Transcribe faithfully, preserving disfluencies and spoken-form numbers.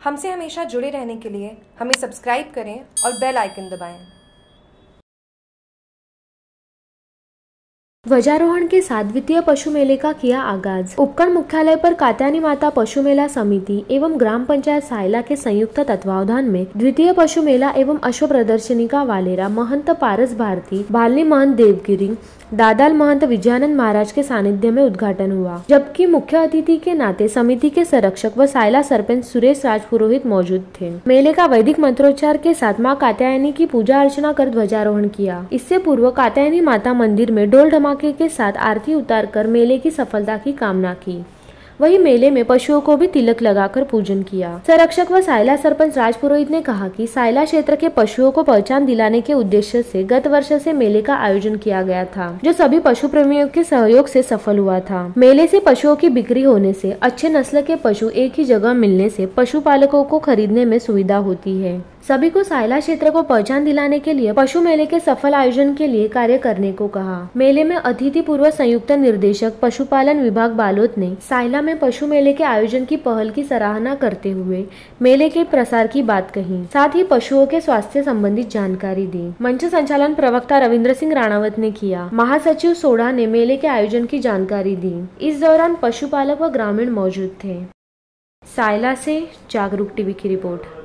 हमसे हमेशा जुड़े रहने के लिए हमें सब्सक्राइब करें और बेल आइकन दबाएं। ध्वजारोहण के साथ द्वितीय पशु मेले का किया आगाज। उपखंड मुख्यालय पर कात्यायनी माता पशु मेला समिति एवं ग्राम पंचायत सायला के संयुक्त तत्वावधान में द्वितीय पशु मेला एवं अश्व प्रदर्शनी का वालेरा महंत पारस भारती, भालनी महंत देवगिरी, दादाल महंत विजयानंद महाराज के सानिध्य में उद्घाटन हुआ, जबकि मुख्य अतिथि के नाते समिति के संरक्षक व सायला सरपंच सुरेश राजपुरोहित मौजूद थे। मेले का वैदिक मंत्रोच्चार के साथ मां कात्यायनी की पूजा अर्चना कर ध्वजारोहण किया। इससे पूर्व कात्यायनी माता मंदिर में ढोल धमाके के साथ आरती उतारकर मेले की सफलता की कामना की। वही मेले में पशुओं को भी तिलक लगाकर पूजन किया। संरक्षक व सायला सरपंच राजपुरोहित ने कहा कि सायला क्षेत्र के पशुओं को पहचान दिलाने के उद्देश्य से गत वर्ष से मेले का आयोजन किया गया था, जो सभी पशु प्रेमियों के सहयोग से सफल हुआ था। मेले से पशुओं की बिक्री होने से, अच्छे नस्ल के पशु एक ही जगह मिलने से पशुपालकों को खरीदने में सुविधा होती है। सभी को सायला क्षेत्र को पहचान दिलाने के लिए पशु मेले के सफल आयोजन के लिए कार्य करने को कहा। मेले में अतिथि पूर्व संयुक्त निर्देशक पशुपालन विभाग बालोद ने सायला में पशु मेले के आयोजन की पहल की सराहना करते हुए मेले के प्रसार की बात कही, साथ ही पशुओं के स्वास्थ्य संबंधित जानकारी दी। मंच संचालन प्रवक्ता रविंद्र सिंह राणावत ने किया। महासचिव सोढ़ा ने मेले के आयोजन की जानकारी दी। इस दौरान पशुपालक व ग्रामीण मौजूद थे। सायला से जागरूक टीवी की रिपोर्ट।